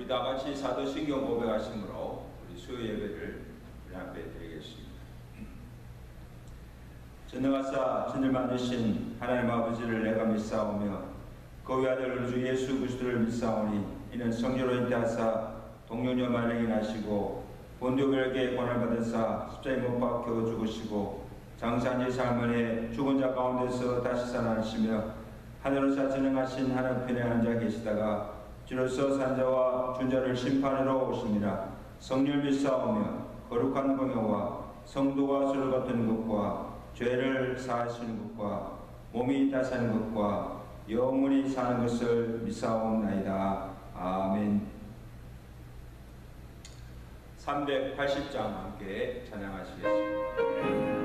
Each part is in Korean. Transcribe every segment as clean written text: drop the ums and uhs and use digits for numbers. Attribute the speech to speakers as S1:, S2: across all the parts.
S1: 다 같이 사도신경 고백하심으로 우리 수요 예배를 앞에 드리겠습니다. 전능하사 천을 만드신 하나님 아버지를 내가 믿사오며 그 외아들 주 예수 그리스도를 믿사오니 이는 성령으로 잉태하사 동정녀 만행이 나시고 본디오 빌라에게 고난을 받으사 십자가에 못 박혀 죽으시고 장사한 지 사흘 죽은 자 가운데서 다시 살아나시며 하늘로서 전능하신 하나님 편에 앉아 계시다가 주로서 산자와 준자를 심판하러 오십니다. 성령을 믿사오며 거룩한 공예와 성도가 서로 같은 것과 죄를 사하시는 것과 몸이 다사는 것과 영원히 사는 것을 믿사옵나이다. 아멘. 380장 함께 찬양하시겠습니다.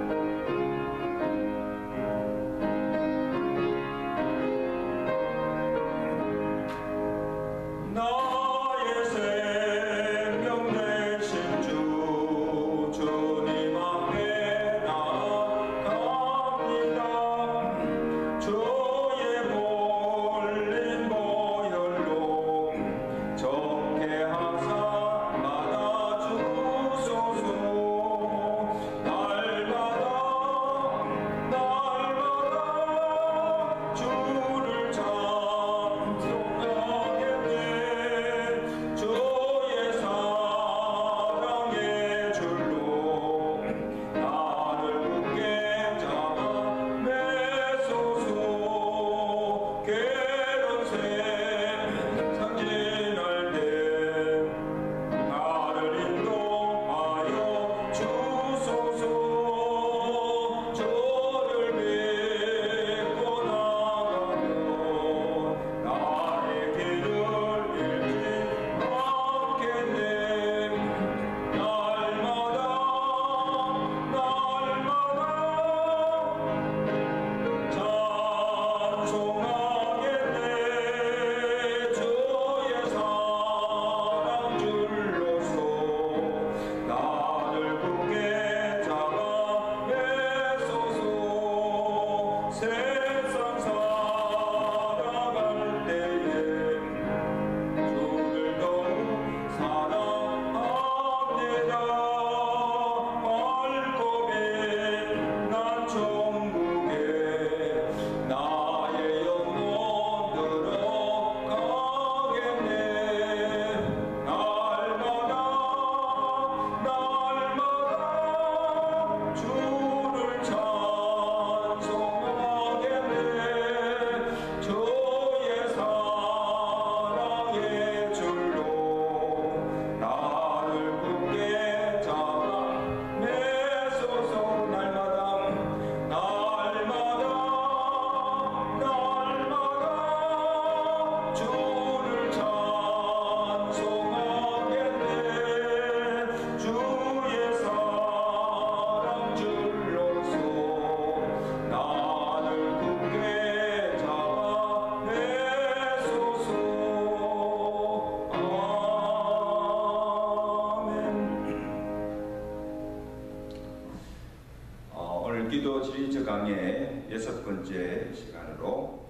S1: 기도 지리처 강의 6번째 시간으로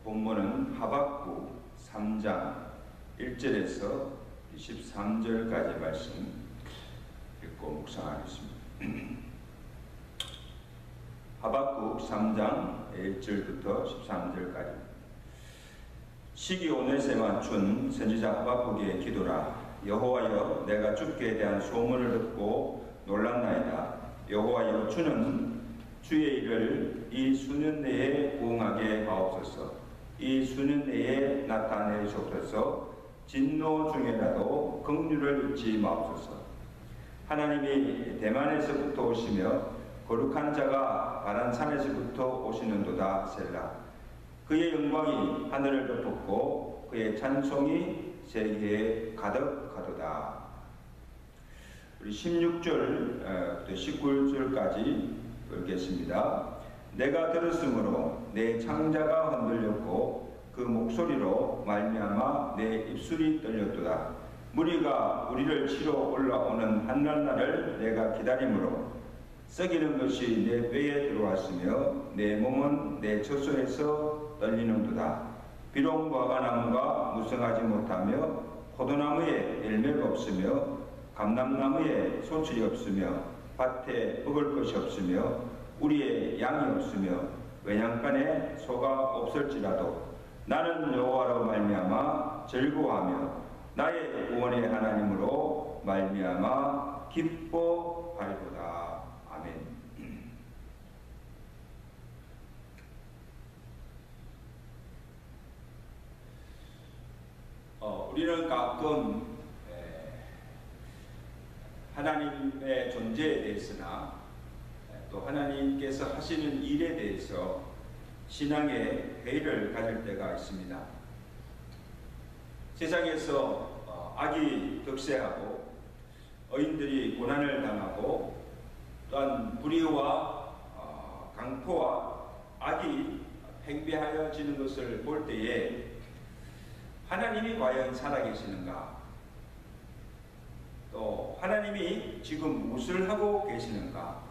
S1: 본문은 하박국 3장 1절에서 23절까지 말씀 읽고 묵상하겠습니다. 하박국 3장 1절부터 13절까지. 시기 오넷에 맞춘 선지자 하박국의 기도라. 여호와여, 내가 주께 대한 소문을 듣고 놀랐나이다. 여호와여, 주는 주의 일을 이 수년 내에 부응하게 하옵소서. 이 수년 내에 나타내시옵소서. 진노 중에라도 긍휼을 잊지 마옵소서. 하나님이 대만에서부터 오시며 거룩한 자가 바란 산에서부터 오시는도다. 셀라. 그의 영광이 하늘을 덮었고 그의 찬송이 세계에 가득하도다. 우리 16절 19절까지 읽겠습니다. 내가 들었으므로 내 창자가 흔들렸고 그 목소리로 말미암아 내 입술이 떨렸도다. 무리가 우리를 치러 올라오는 한날날을 내가 기다림으로 썩이는 것이 내 뼈에 들어왔으며 내 몸은 내 젖속에서 떨리는도다. 비록 무화과나무가 무성하지 못하며 포도나무에 열매가 없으며 감람나무에 소출이 없으며 밭에 먹을 것이 없으며 우리의 양이 없으며 외양간에 소가 없을지라도 나는 여호와로 말미암아 즐거워하며 나의 구원의 하나님으로 말미암아 기뻐하리로다. 아멘. 우리는 가끔 하나님의 존재에 대해서나 또 하나님께서 하시는 일에 대해서 신앙의 회의를 가질 때가 있습니다. 세상에서 악이 득세하고 의인들이 고난을 당하고 또한 불의와 강포와 악이 팽배하여지는 것을 볼 때에 하나님이 과연 살아계시는가? 또 하나님이 지금 무엇을 하고 계시는가?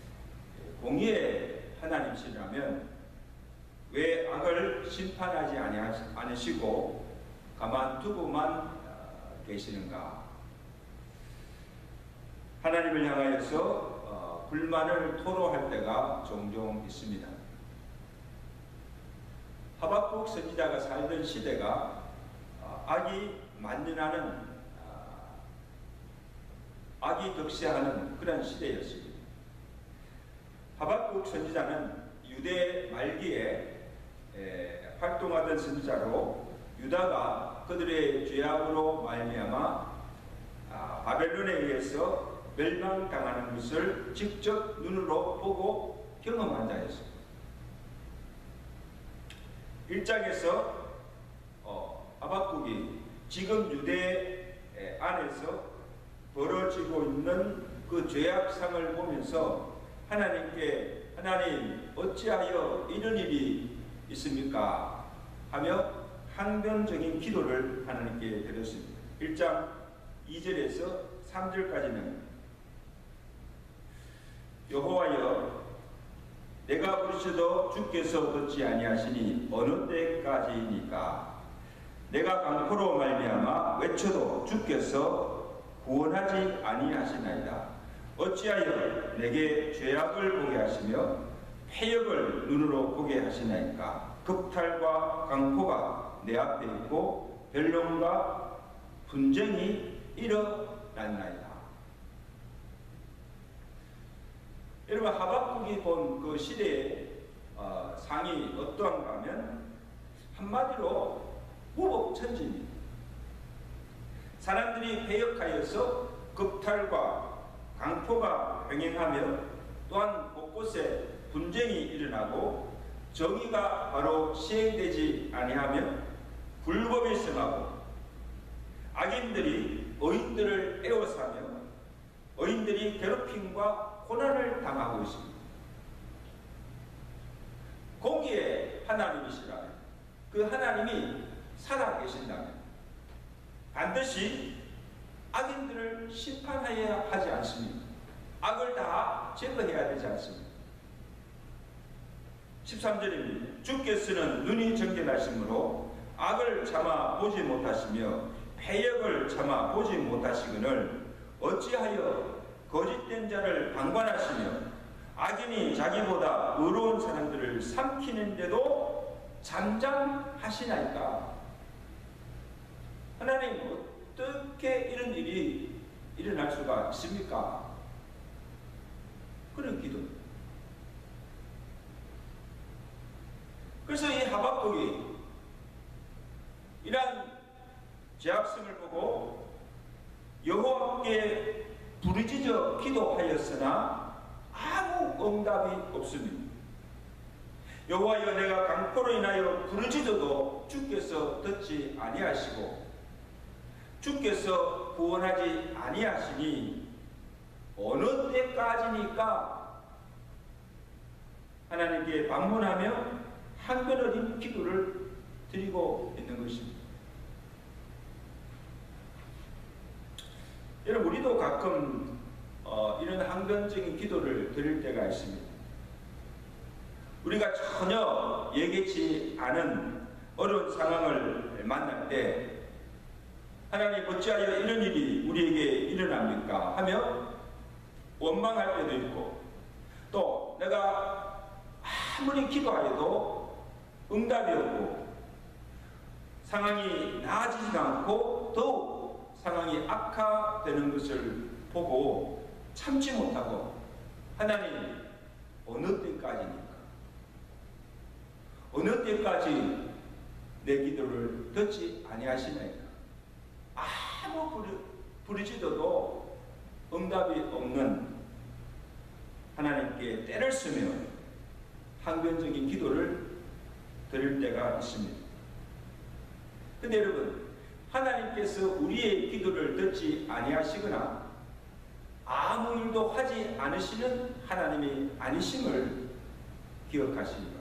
S1: 공의의 하나님이시라면 왜 악을 심판하지 않으시고 가만두고만 계시는가? 하나님을 향하여서 불만을 토로할 때가 종종 있습니다. 하박국 선지자가 살던 시대가 악이 만연하는 악이 득세하는 그런 시대였습니다. 하박국 선지자는 유대 말기에 활동하던 선지자로 유다가 그들의 죄악으로 말미암아 바벨론에 의해서 멸망당하는 것을 직접 눈으로 보고 경험한 자였습니다. 1장에서 하박국이 지금 유대 안에서 벌어지고 있는 그 죄악상을 보면서 하나님께 하나님 어찌하여 이런 일이 있습니까? 하며 항변적인 기도를 하나님께 드렸습니다. 1장 2절에서 3절까지는 여호와여 내가 부르짖어도 주께서 듣지 아니하시니 어느 때까지이니까 내가 강포로 말미암아 외쳐도 주께서 구원하지 아니하시나이다. 어찌하여 내게 죄악을 보게 하시며 패역을 눈으로 보게 하시나이까. 극탈과 강포가 내 앞에 있고 변론과 분쟁이 일어났나이다. 여러분, 하박국이 본 그 시대의 상이 어떠한가 하면 한마디로 무법천지입니다. 사람들이 패역하여서 극탈과 강포가 병행하며 또한 곳곳에 분쟁이 일어나고 정의가 바로 시행되지 아니하며 불법이 성하고 악인들이 의인들을 애워싸며 의인들이 괴롭힘과 고난을 당하고 있습니다. 공의의 하나님이시라면, 그 하나님이 살아계신다면 반드시 악인들을 심판하여야 하지 않습니까? 악을 다 제거해야 되지 않습니까? 13절입니다. 주께서는 눈이 정결하시므로 악을 참아 보지 못하시며 패역을 참아 보지 못하시거늘 어찌하여 거짓된 자를 방관하시며 악인이 자기보다 의로운 사람들을 삼키는데도 잠잠하시나이까? 하나님, 어떻게 이런 일이 일어날 수가 있습니까? 그런 기도입니다. 그래서 이 하박국이 이러한 죄악성을 보고 여호와께 부르짖어 기도하였으나 아무 응답이 없습니다. 여호와여 내가 강포로 인하여 부르짖어도 주께서 듣지 아니하시고 주께서 구원하지 아니하시니 어느 때까지니까 하나님께 방문하며 한편어린 기도를 드리고 있는 것입니다. 여러분, 우리도 가끔 이런 항변적인 기도를 드릴 때가 있습니다. 우리가 전혀 예기치 않은 어려운 상황을 만날 때 하나님 어찌하여 이런 일이 우리에게 일어납니까? 하며 원망할 때도 있고, 또 내가 아무리 기도하여도 응답이 없고 상황이 나아지지 않고 더욱 상황이 악화되는 것을 보고 참지 못하고, 하나님 어느 때까지니까, 어느 때까지 내 기도를 듣지 아니하시나이까, 아무 부르짖어도 응답이 없는 하나님께 때를 쓰며 항변적인 기도를 드릴 때가 있습니다. 근데 여러분, 하나님께서 우리의 기도를 듣지 아니하시거나 아무 일도 하지 않으시는 하나님이 아니심을 기억하시기 바랍니다.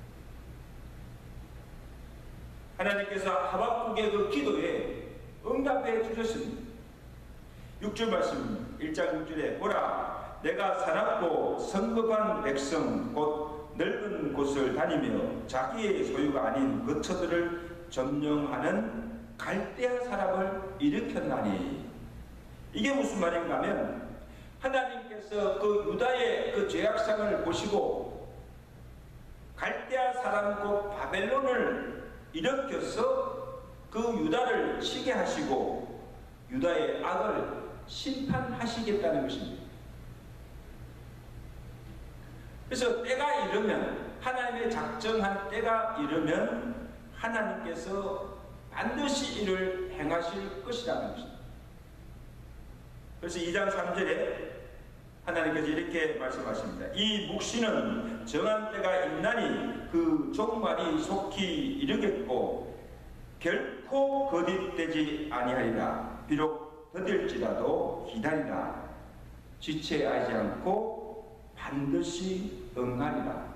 S1: 하나님께서 하박국의 그 기도에 응답해 주셨습니다. 6절 말씀 1장 6절에 보라, 내가 사납고 성급한 백성 곧 넓은 곳을 다니며 자기의 소유가 아닌 거처들을 점령하는 갈대아 사람을 일으켰나니. 이게 무슨 말인가 하면, 하나님께서 그 유다의 그 죄악상을 보시고 갈대아 사람 곧 바벨론을 일으켜서 그 유다를 치게 하시고 유다의 악을 심판하시겠다는 것입니다. 그래서 때가 이르면, 하나님의 작정한 때가 이르면 하나님께서 반드시 이를 행하실 것이라는 것입니다. 그래서 2장 3절에 하나님께서 이렇게 말씀하십니다. 이 묵시는 정한 때가 있나니 그 종말이 속히 이르겠고 결코 거듭되지 아니하리라. 비록 더딜지라도 기다리라. 지체하지 않고 반드시 응하리라.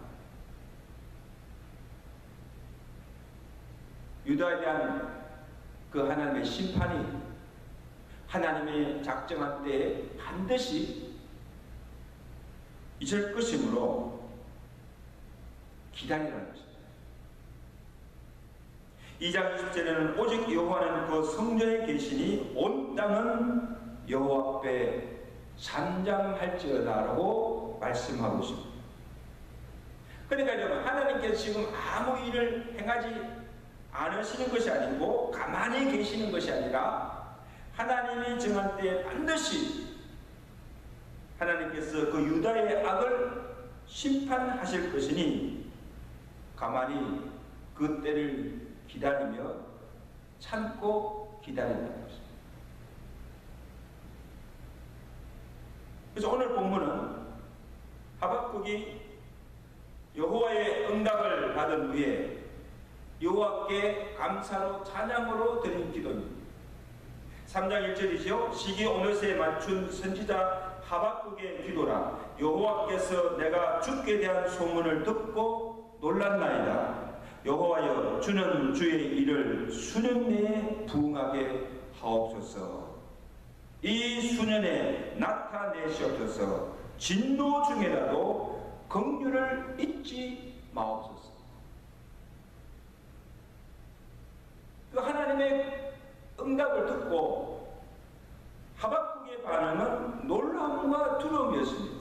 S1: 유다에 대한 그 하나님의 심판이 하나님의 작정한 때에 반드시 있을 것이므로 기다리라는 것입니다. 2장 20절에는 오직 여호와는 그 성전에 계시니 온 땅은 여호와 앞에 산장할지어다라고 말씀하고 있습니다. 그러니까 여러분, 하나님께서 지금 아무 일을 행하지 않으시는 것이 아니고 가만히 계시는 것이 아니라 하나님이 정한 때에 반드시 하나님께서 그 유다의 악을 심판하실 것이니 가만히 그 때를 기다리며 참고 기다린다는 것입니다. 그래서 오늘 본문은 하박국이 여호와의 응답을 받은 후에 여호와께 감사로 찬양으로 드린 기도입니다. 3장 1절이죠. 시기 오늘새에 맞춘 선지자 하박국의 기도라. 여호와께서 내가 주께 대한 소문을 듣고 놀랐나이다. 여호와여, 주는 주의 일을 수년 내에 부응하게 하옵소서. 이 수년에 나타내시옵소서. 진노 중에라도 긍휼을 잊지 마옵소서. 그 하나님의 응답을 듣고 하박국의 반응은 놀라움과 두려움이었습니다.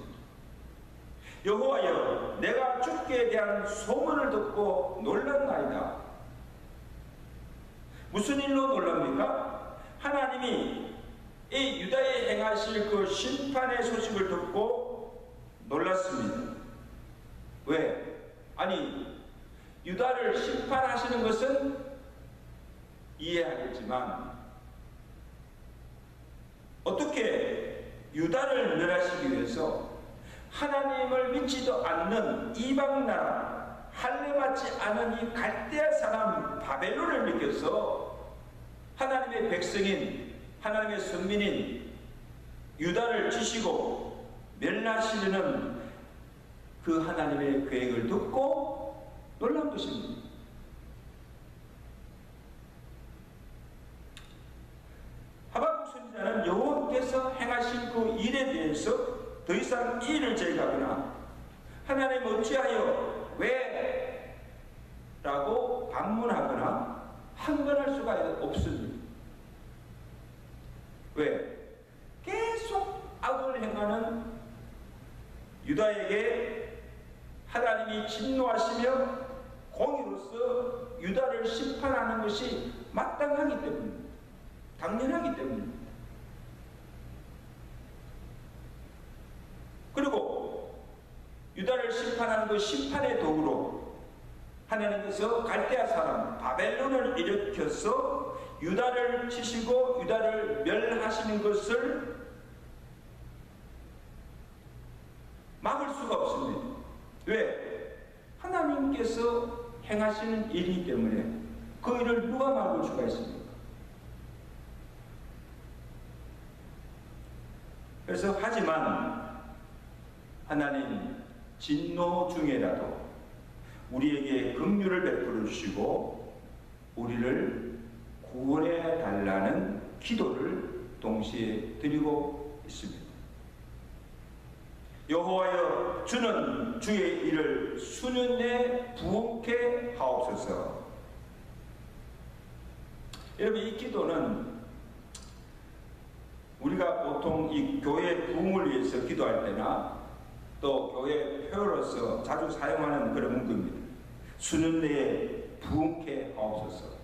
S1: 여호와여, 내가 주께 대한 소문을 듣고 놀랐나이다. 무슨 일로 놀랍니까? 하나님이 이 유다에 행하실 그 심판의 소식을 듣고 놀랐습니다. 왜? 아니, 유다를 심판하시는 것은 이해하겠지만 어떻게 유다를 멸하시기 위해서 하나님을 믿지도 않는 이방나라, 할례받지 않은 이 갈대아 사람 바벨론을 믿겨서 하나님의 백성인, 하나님의 선민인 유다를 치시고 멸하시려는 그 하나님의 계획을 듣고 놀란 것입니다. 하박국 선지자는 여호와께서 행하신 그 일에 대해서 더 이상 이의를 제기하거나 하나님 어찌하여 왜? 라고 반문하거나 항변할 수가 없습니다. 왜? 계속 악을 행하는 유다에게 하나님이 진노하시며 공의로서 유다를 심판하는 것이 마땅하기 때문입니다. 당연하기 때문입니다. 그리고 유다를 심판하는 그 심판의 도구로 하나님께서 갈대아 사람 바벨론을 일으켜서 유다를 치시고 유다를 멸하시는 것을 막을 수가 없습니다. 왜? 하나님께서 행하시는 일이기 때문에 그 일을 누가 막을 수가 있습니까? 그래서 하지만 하나님 진노 중에라도 우리에게 긍휼을 베풀어 주시고 우리를 구원해 달라는 기도를 동시에 드리고 있습니다. 여호와여 주는 주의 일을 수년 내에 부응케 하옵소서. 여러분, 이 기도는 우리가 보통 이 교회 부흥을 위해서 기도할 때나 또 교회 표어로서 자주 사용하는 그런 문구입니다. 수년 내에 부흥케 하옵소서.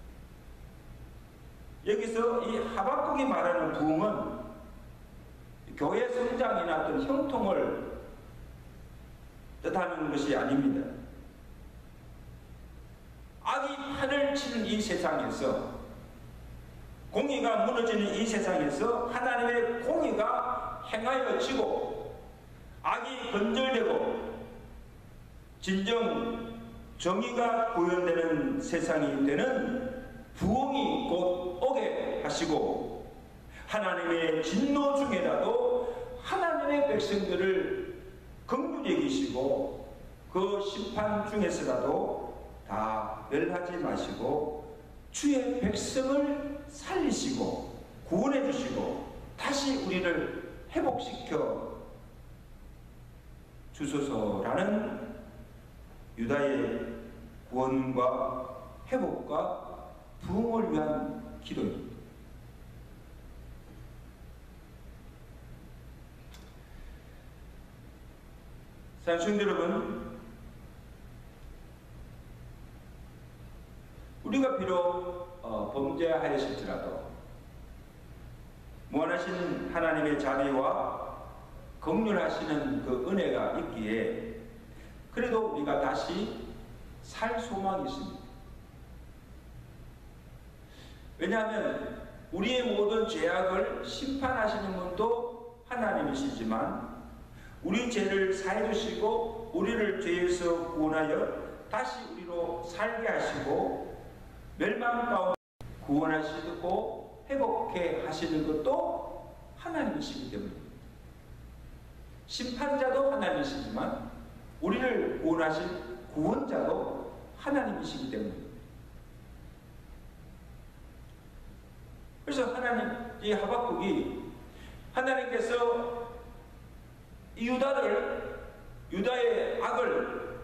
S1: 여기서 이 하박국이 말하는 부흥은 교회 성장이나 어떤 형통을 뜻하는 것이 아닙니다. 악이 판을 치는 이 세상에서, 공의가 무너지는 이 세상에서 하나님의 공의가 행하여지고 악이 건절되고 진정 정의가 구현되는 세상이 되는 부흥이 곧 오게 하시고, 하나님의 진노 중에라도 하나님의 백성들을 긍휼히 여기시고 그 심판 중에서라도 다 멸하지 마시고 주의 백성을 살리시고 구원해 주시고 다시 우리를 회복시켜 주소서라는 유다의 구원과 회복과 부흥을 위한 기도입니다. 사랑하는 성도 여러분, 우리가 비록 범죄하였을지라도 무한하신 하나님의 자비와 긍휼하시는 그 은혜가 있기에 그래도 우리가 다시 살 소망이 있습니다. 왜냐하면 우리의 모든 죄악을 심판하시는 분도 하나님이시지만 우리 죄를 사해 주시고 우리를 죄에서 구원하여 다시 우리로 살게 하시고 멸망 가운데 구원하시고 회복해 하시는 것도 하나님이시기 때문입니다. 심판자도 하나님이시지만 우리를 구원하신 구원자도 하나님이시기 때문입니다. 그래서 하나님, 이 하박국이 하나님께서 유다의 악을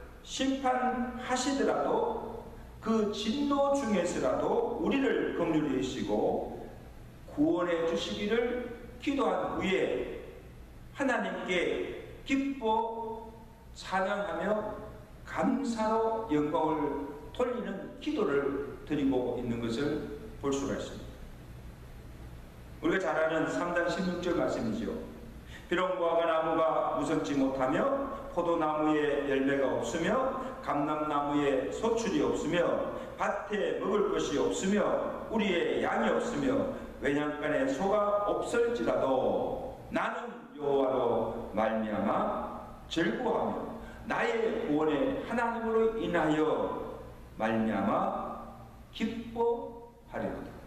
S1: 심판하시더라도 그 진노 중에서라도 우리를 긍휼히 여기시고 구원해 주시기를 기도한 후에 하나님께 기뻐 찬양하며 감사로 영광을 돌리는 기도를 드리고 있는 것을 볼 수가 있습니다. 우리가 잘 아는 3장 16절 말씀이죠. 비록 무화과나무가 무성지 못하며 포도나무에 열매가 없으며 감람나무에 소출이 없으며 밭에 먹을 것이 없으며 우리의 양이 없으며 외양간에 소가 없을지라도 나는 여호와로 말미암아 즐거워하며 나의 구원의 하나님으로 인하여 말미암아 기뻐하리로다.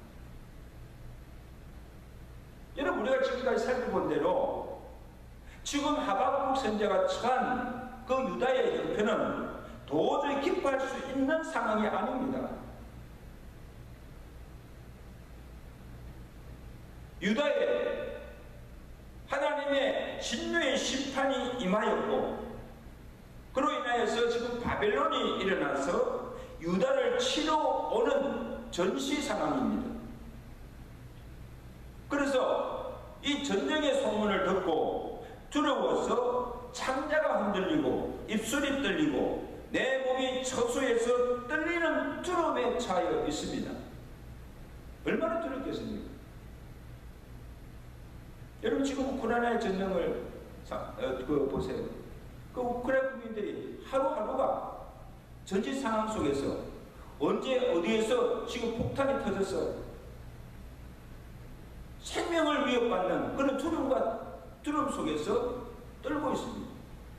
S1: 여러분, 우리가 지금까지 살펴본 대로 지금 하박국 선지자가 처한 그 유다의 형편은 도저히 기뻐할 수 있는 상황이 아닙니다. 유다에 하나님의 진노의 심판이 임하였고 그로 인하여서 지금 바벨론이 일어나서 유다를 치러 오는 전시 상황입니다. 그래서 이 전쟁의 소문을 듣고 두려워서 창자가 흔들리고 입술이 떨리고 내 몸이 처소에서 떨리는 두려움에 처하여 있습니다. 얼마나 두렵겠습니까? 여러분 지금 우크라이나의 전쟁을 보세요. 그 우크라이나 국민들이 하루하루가 전지 상황 속에서 언제 어디에서 지금 폭탄이 터져서 생명을 위협받는 그런 두려움 속에서 떨고 있습니다.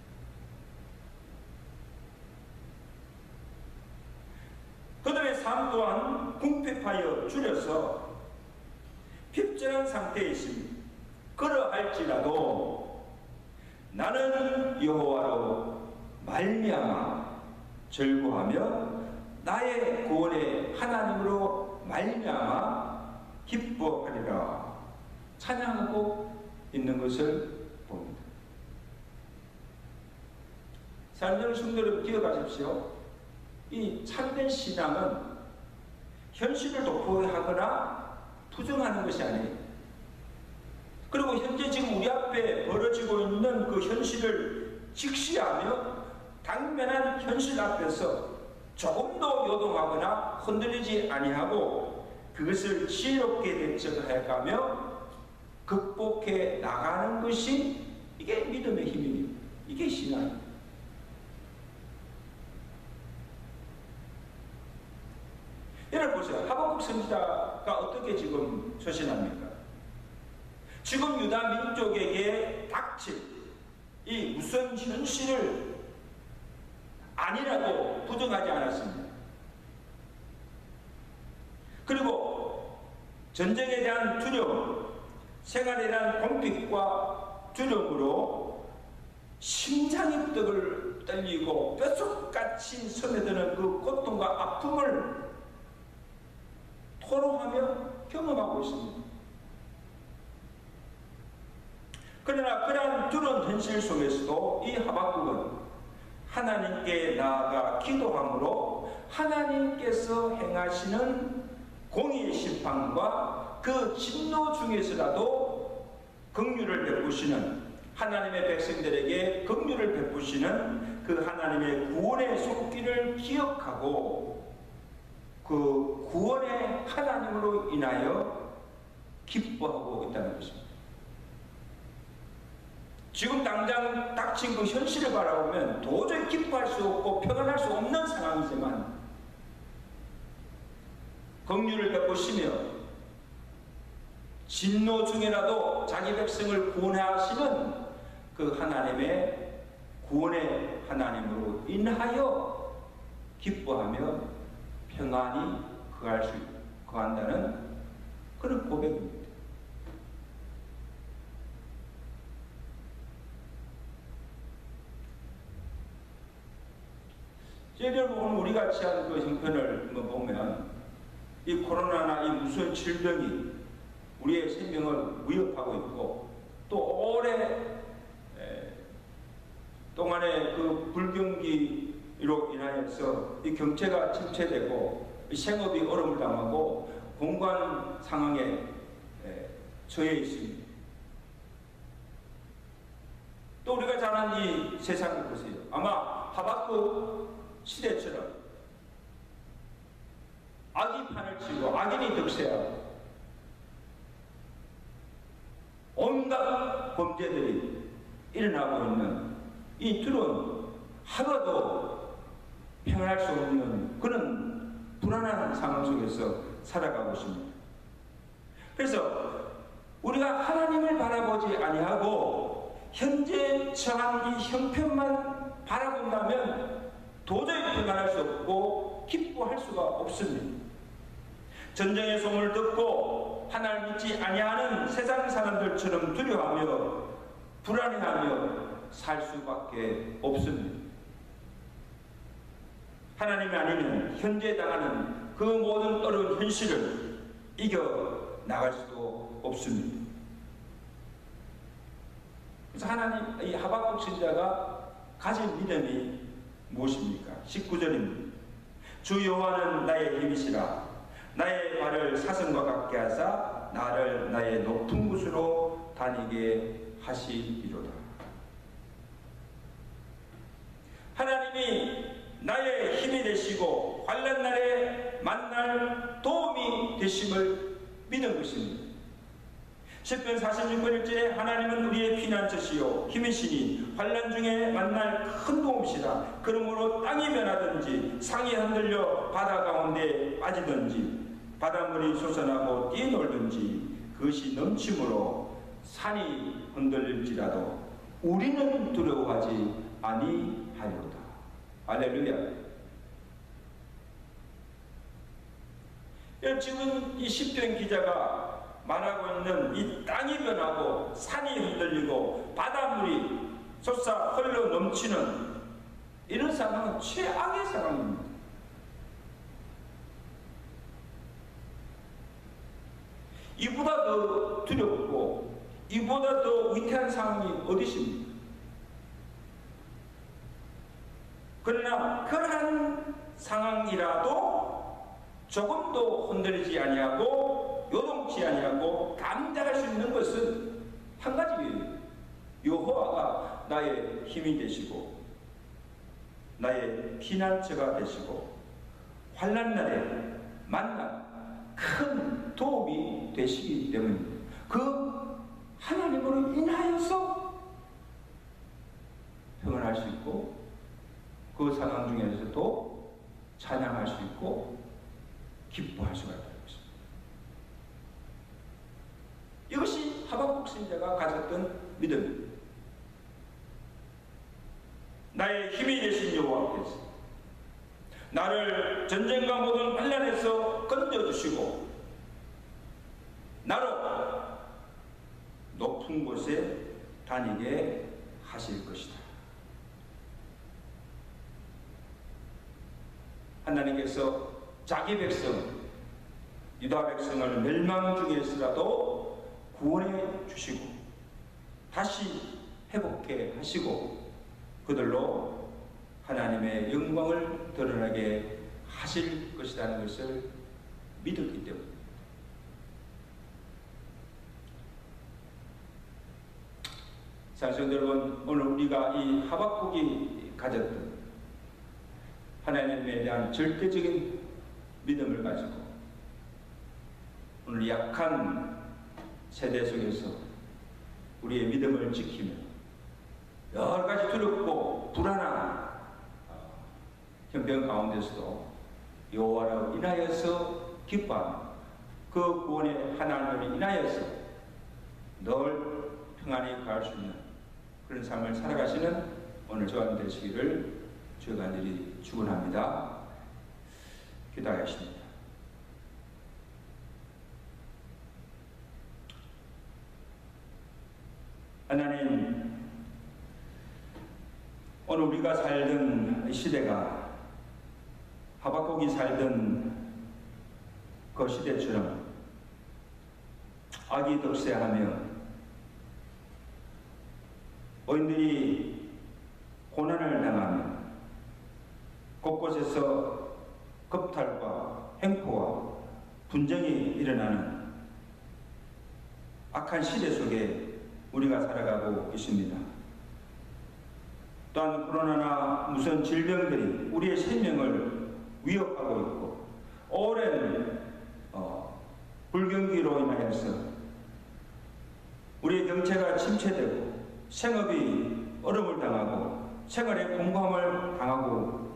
S1: 그들의 삶 또한 궁핍하여 줄여서 핍절한 상태에 있습니다. 그러할지라도 나는 여호와로 말미암아 즐거워하며 나의 구원의 하나님으로 말미암아 기뻐하리라 찬양하고 있는 것을 봅니다. 사랑하는 성도 여러분, 기억하십시오. 이 참된 신앙은 현실을 도포하거나 부정하는 것이 아니에요. 그리고 현재 지금 우리 앞에 벌어지고 있는 그 현실을 직시하며 당면한 현실 앞에서 조금도 요동하거나 흔들리지 아니하고 그것을 지혜롭게 대처해가며 극복해 나가는 것이 이게 믿음의 힘입니다. 이게 신앙입니다. 여러분 보세요. 하박국 선지자가 어떻게 지금 서신합니까? 지금 유다 민족에게 닥칠 이 무슨 현실을 아니라고 부정하지 않았습니다. 그리고 전쟁에 대한 두려움, 생활에 대한 공핍과 두려움으로 심장이 떨리고 뼛속같이 스며드는 그 고통과 아픔을 토로하며 경험하고 있습니다. 그러나 그러한 두려운 현실 속에서도 이 하박국은 하나님께 나아가 기도함으로 하나님께서 행하시는 공의의 심판과 그 진노 중에서라도 긍휼을 베푸시는 하나님의 백성들에게 긍휼을 베푸시는 그 하나님의 구원의 손길을 기억하고 그 구원의 하나님으로 인하여 기뻐하고 있다는 것입니다. 지금 당장 닥친 그 현실을 바라보면 도저히 기뻐할 수 없고 평안할 수 없는 상황이지만 긍휼을 베푸시며 진노 중에라도 자기 백성을 구원하시는 그 하나님의 구원의 하나님으로 인하여 기뻐하며 평안히 거한다는 그런 고백입니다. 여러분 오늘 우리 같이 한 그 형편을 보면 이 코로나나 이 무서운 질병이 우리의 생명을 위협하고 있고 또 오래 동안의 그 불경기로 인하여서 이 경제가 침체되고 생업이 어려움을 당하고 공간 상황에 처해 있습니다. 또 우리가 잘 아는 이 세상을 보세요. 아마 하박국 시대처럼 악이 판을 치고 악인이 득세하고 온갖 범죄들이 일어나고 있는 이 둘은 하루도 평안할 수 없는 그런 불안한 상황 속에서 살아가고 있습니다. 그래서 우리가 하나님을 바라보지 아니하고 현재 처한 이 형편만 바라본다면 도저히 평안할 수 없고 기뻐할 수가 없습니다. 전쟁의 소문을 듣고 하나님을 믿지 아니하는 세상 사람들처럼 두려워하며 불안해하며 살 수밖에 없습니다. 하나님이 아니면 현재 당하는 그 모든 어려운 현실을 이겨 나갈 수도 없습니다. 그래서 하나님, 이 하박국 선지자가 가진 믿음이 무엇입니까? 19절입니다. 주 여호와는 나의 힘이시라. 나의 발을 사슴과 같게 하사 나를 나의 높은 곳으로 다니게 하시리로다. 하나님이 나의 힘이 되시고 환난 날에 만날 도움이 되심을 믿은 것입니다. 시편 46편 1절에 하나님은 우리의 피난처시요 힘이시니 환난 중에 만날 큰 도움이시다. 그러므로 땅이 변하든지 상이 흔들려 바다 가운데 빠지든지 바닷물이 솟아나고 뛰놀든지 그것이 넘침으로 산이 흔들릴지라도 우리는 두려워하지 아니하리로다. 할렐루야. 지금 이 시편 기자가 말하고 있는 이 땅이 변하고 산이 흔들리고 바닷물이 솟아 흘러 넘치는 이런 상황은 최악의 상황입니다. 이보다 더 두렵고 이보다 더 위태한 상황이 어디 있습니까? 그러나 그러한 상황이라도 조금도 흔들리지 아니하고 요동치 아니하고 감당할 수 있는 것은 한 가지예요. 여호와가 나의 힘이 되시고 나의 피난처가 되시고 환난 날에 만나 큰 도움이 되시기 때문입니다. 그 하나님으로 인하여서 평안할 수 있고 그 상황 중에서도 찬양할 수 있고 기뻐할 수가 있다는 것입니다. 이것이 하박국 선지자가 가졌던 믿음입니다. 나의 힘이 되신 여호와께서 나를 전쟁과 모든 환난에서 건져주시고 나로 높은 곳에 다니게 하실 것이다. 하나님께서 자기 백성 유다 백성을 멸망 중에서라도 구원해 주시고 다시 회복해 하시고 그들로 하나님의 영광을 드러나게 하실 것이라는 것을 믿었기 때문입니다. 사실 여러분, 오늘 우리가 이 하박국이 가졌던 하나님에 대한 절대적인 믿음을 가지고 오늘 약한 세대 속에서 우리의 믿음을 지키며 여러 가지 두렵고 불안한 형편 가운데서도 여호와로 인하여서 기뻐하며 그 구원의 하나님을 인하여서 늘 평안히 갈 수 있는 그런 삶을 살아가시는 오늘 저와 되시기를 주가 간절히 축원합니다. 기도하겠습니다. 하나님, 오늘 우리가 살던 시대가 하박국이 살던 그 시대처럼 악이 득세하며 의인들이 고난을 당하며 곳곳에서 겁탈과 횡포와 분쟁이 일어나는 악한 시대 속에 우리가 살아가고 있습니다. 또한 코로나나 무슨 질병들이 우리의 생명을 위협하고 있고 오랜 불경기로 인하여서 우리의 경체가 침체되고 생업이 어려움을 당하고 생활의 공감을 당하고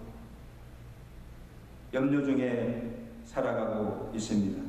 S1: 염려 중에 살아가고 있습니다.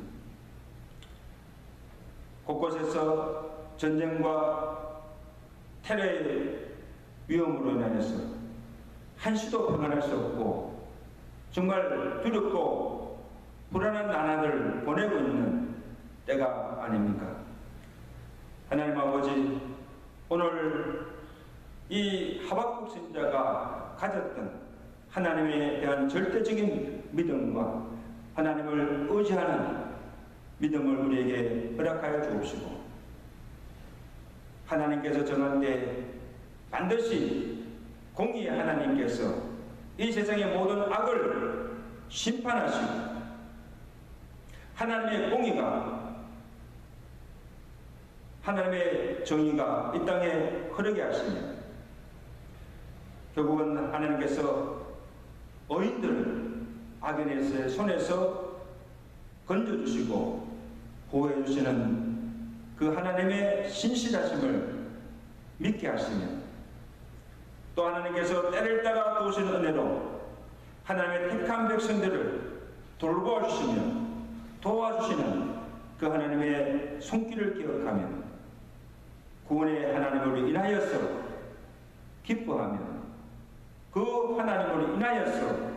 S1: 곳곳에서 전쟁과 테러의 위험으로 인하여서 한시도 평안할 수 없고 정말 두렵고 불안한 나날을 보내고 있는 때가 아닙니까? 하나님 아버지, 오늘 이 하박국 선지자가 가졌던 하나님에 대한 절대적인 믿음과 하나님을 의지하는 믿음을 우리에게 허락하여 주옵시고 하나님께서 정한 때 반드시 공의의 하나님께서 이 세상의 모든 악을 심판하시고 하나님의 공의가 하나님의 정의가 이 땅에 흐르게 하시며 결국은 하나님께서 어인들을 악인의 손에서 건져주시고 보호해주시는 그 하나님의 신실하심을 믿게 하시며 또 하나님께서 때를 따라 도우시는 은혜로 하나님의 택한 백성들을 돌보아주시며 도와주시는 그 하나님의 손길을 기억하며 구원의 하나님으로 인하여서 기뻐하며 그 하나님으로 인하여서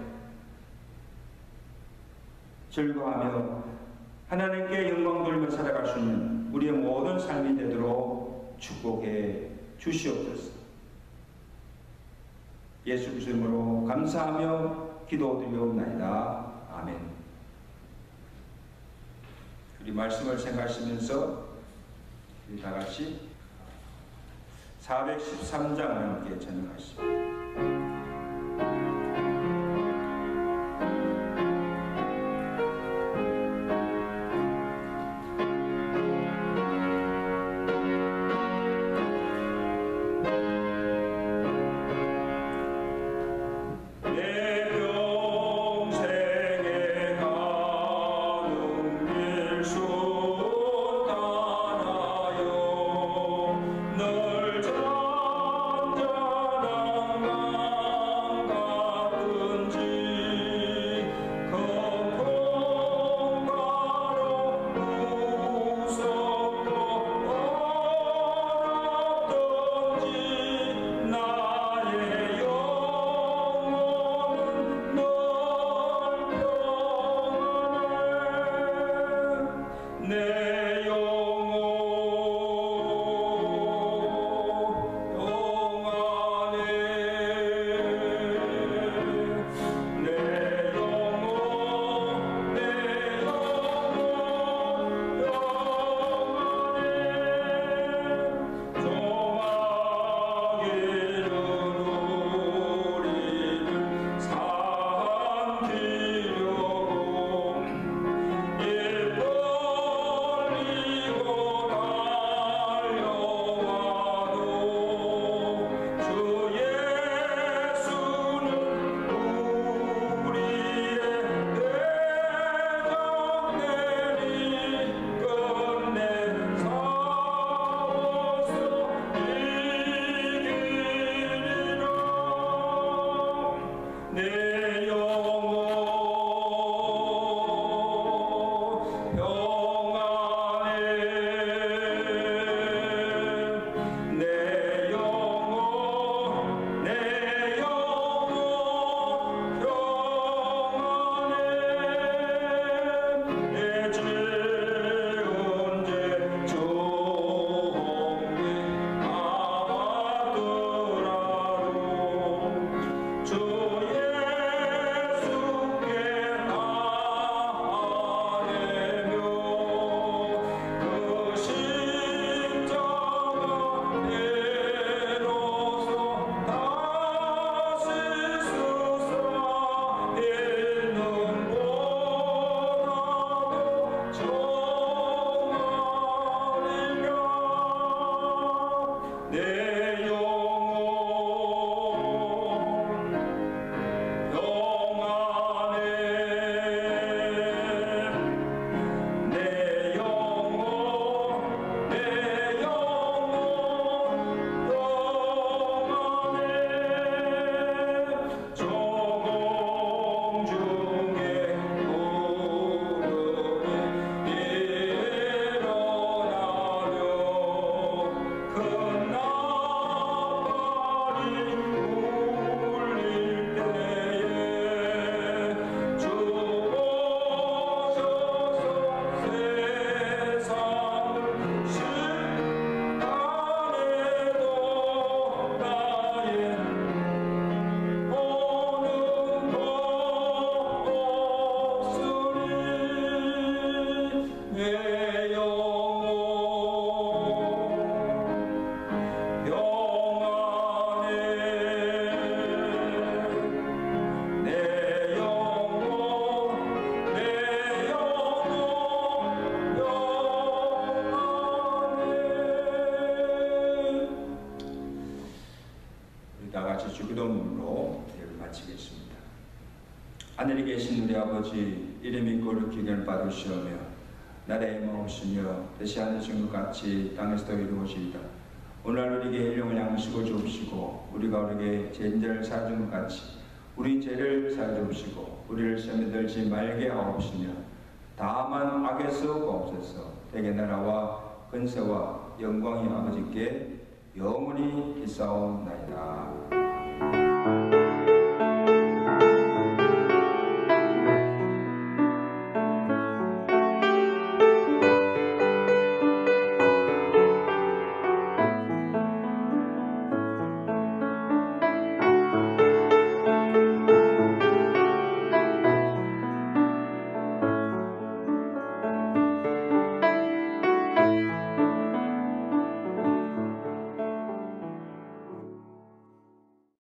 S1: 즐거워하며 하나님께 영광 돌리며 살아갈 수 있는 우리의 모든 삶이 되도록 축복해 주시옵소서. 예수 그리스도 이름으로 감사하며 기도드리옵나이다. 아멘. 우리 말씀을 생각하시면서 우리 다 같이 413장을 함께 찬양하시죠.
S2: 주의
S1: 기도로 예를 마치겠습니다. 하늘에 계신 우리 아버지, 이름이 거룩히를 받으시오며 나라의 마옵시며 뜻이 하늘신 것 같이 땅에서도 이루어지이다. 오늘 우리에게 일용할 양식을 주옵시고 우리가 우리에게 죄인들을 사하는 것 같이 우리 죄를 사하여 주옵시고 우리를 시험에 들지 말게 하옵시며 다만 악에서 구하옵소서. 대개 나라와 근세와 영광이 아버지께 영원히 있사옵나이다.